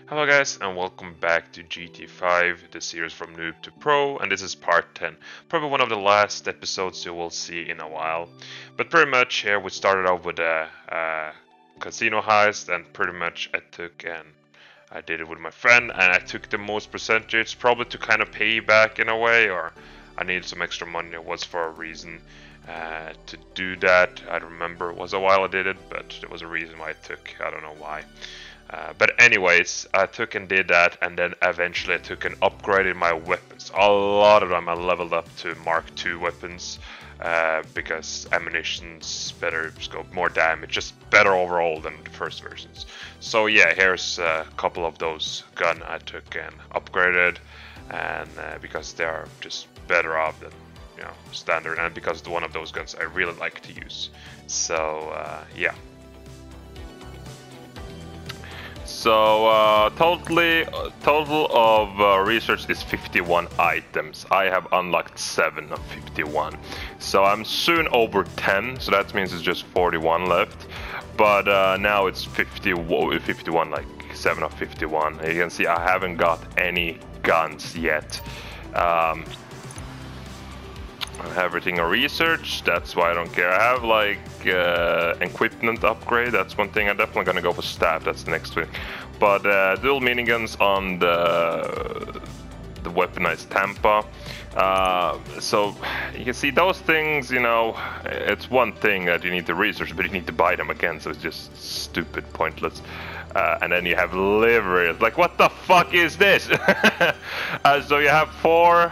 Hello guys and welcome back to GT5, the series from Noob to Pro, and this is part 10. Probably one of the last episodes you will see in a while. But pretty much here we started off with a casino heist, and pretty much I did it with my friend and I took the most percentage, probably to kind of pay back in a way, or I needed some extra money. It was for a reason to do that. I don't remember, it was a while I did it, but there was a reason why I took, I don't know why. But anyways, I took and did that, and then eventually I took and upgraded my weapons. A lot of them I leveled up to Mark II weapons because ammunition's better scope, more damage, just better overall than the first versions. So yeah, here's a couple of those gun I took and upgraded, and because they are just better off than standard, and because one of those guns I really like to use. So yeah. So total of research is 51 items. I have unlocked 7 of 51. So I'm soon over 10, so that means it's just 41 left. But now it's 51, like 7 of 51. You can see I haven't got any guns yet. I have everything on research, that's why I don't care. I have like equipment upgrade, that's one thing. I'm definitely gonna go for staff, that's the next thing. But dual miniguns on the weaponized Tampa. So you can see those things, it's one thing that you need to research, but you need to buy them again, so it's just stupid, pointless. And then you have livery. It's like, what the fuck is this? So you have 4.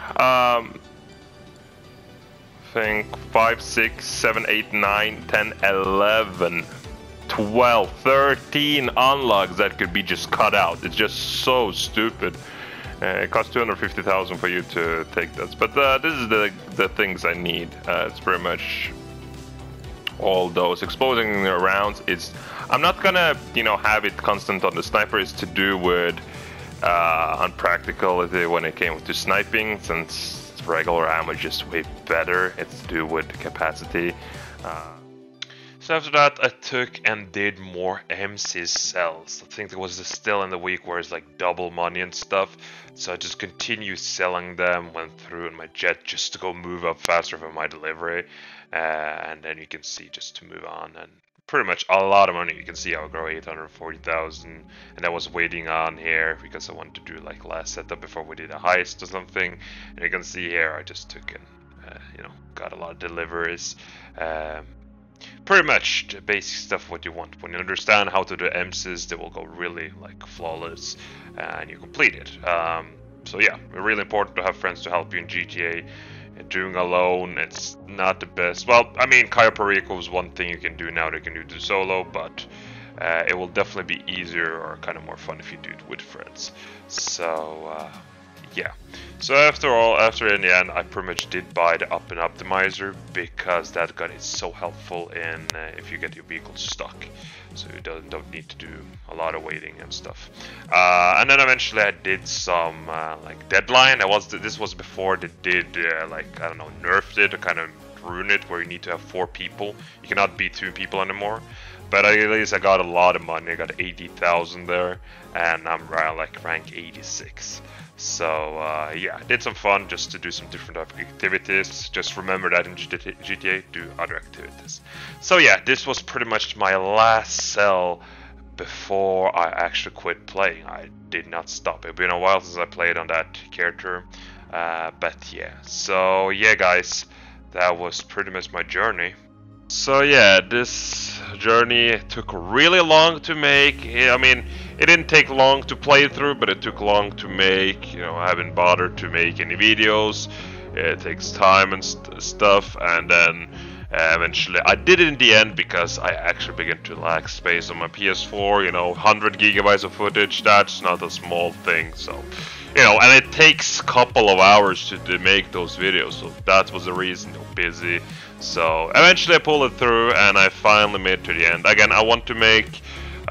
Think 5, 6, 7, 8, 9, 10, 11, 12, 13 unlocks that could be just cut out. It's just so stupid. It costs 250,000 for you to take this, but this is the things I need. It's pretty much all those. Exposing the rounds, I'm not gonna have it constant on the sniper. It's to do with unpracticality when it came to sniping, since regular ammo is just way better. It's to do with capacity. So after that I took and did more MC sells. I think there was still in the week where it's like double money and stuff. So I just continued selling them, went through in my jet just to go move up faster for my delivery. And then you can see just to move on, and pretty much a lot of money. You can see I'll grow 840,000, and I was waiting on here because I wanted to do like last setup before we did a heist or something. And you can see here I just took and got a lot of deliveries. Pretty much the basic stuff what you want. When you understand how to do MCs, they will go really like flawless, and you complete it. So yeah, really important to have friends to help you in GTA. Doing alone, it's not the best. Well, I mean, Cayo Perico is one thing you can do now. They can do the solo, but it will definitely be easier or kind of more fun if you do it with friends. So yeah. So after in the end, I pretty much did buy the up and optimizer because that gun is so helpful in if you get your vehicle stuck. So you don't need to do a lot of waiting and stuff. And then eventually I did some like deadline. This was before they did like, I don't know, nerfed it or kind of ruined it, where you need to have 4 people. You cannot be 2 people anymore. But at least I got a lot of money. I got 80,000 there, and I'm like rank 86. So yeah, I did some fun just to do some different activities. Just remember that in GTA, do other activities. So yeah, this was pretty much my last sell before I actually quit playing. I did not stop. It's been a while since I played on that character. But yeah, so yeah guys, that was pretty much my journey. So yeah, this journey took really long to make. I mean, it didn't take long to play through, but it took long to make. I haven't bothered to make any videos. It takes time and stuff, and then eventually I did it in the end because I actually began to lack space on my PS4. 100 gigabytes of footage, that's not a small thing. So, and it takes a couple of hours to make those videos. So that was the reason. Busy. So eventually I pulled it through, and I finally made it to the end. Again, I want to make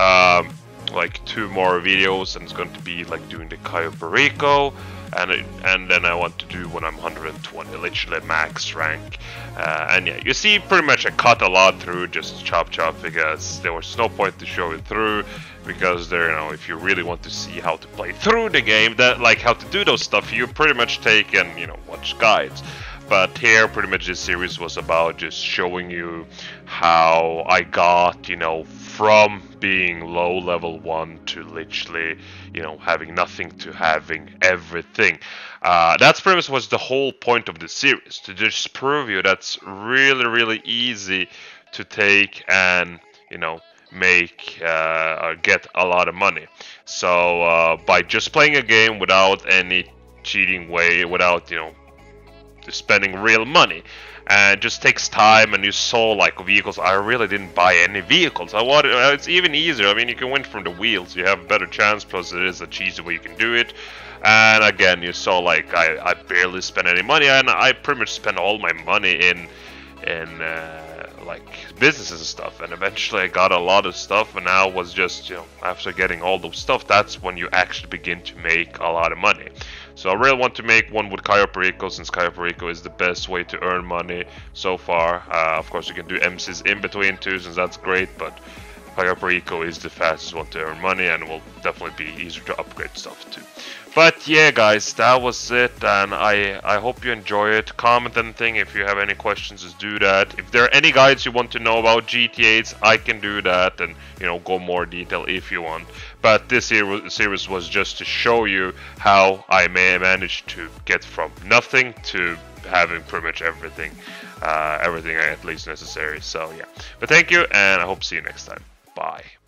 like 2 more videos, and it's going to be like doing the Cayo Perico, and then I want to do when I'm 120, literally max rank. And yeah, you see pretty much I cut a lot through, just chop because there was no point to show it through. because they're, if you really want to see how to play through the game, that like how to do those stuff, you pretty much take and watch guides. But here, pretty much this series was about just showing you how I got, from being low level 1 to literally, having nothing to having everything. That's pretty much was the whole point of the series, to just prove you that's really, really easy to take and, make get a lot of money. So by just playing a game without any cheating way, without spending real money, and just takes time. And you saw like vehicles. I really didn't buy any vehicles. I wanted. It's even easier. I mean, you can win from the wheels. You have a better chance. Plus, it is a cheesy way you can do it. And again, you saw like I barely spent any money, and I pretty much spent all my money in like businesses and stuff. And eventually I got a lot of stuff, and now was just after getting all those stuff, that's when you actually begin to make a lot of money. So I really want to make one with Cayo Perico, since Cayo Perico is the best way to earn money so far. Of course you can do MCs in between too, since that's great, but Cayo Perico is the fastest one to earn money, and will definitely be easier to upgrade stuff too. But yeah, guys, that was it, and I hope you enjoy it. Comment anything if you have any questions, just do that. If there are any guides you want to know about GTA, I can do that, and go more detail if you want. But this series was just to show you how I may manage to get from nothing to having pretty much everything, everything at least necessary. So yeah, but thank you, and I hope to see you next time. Bye.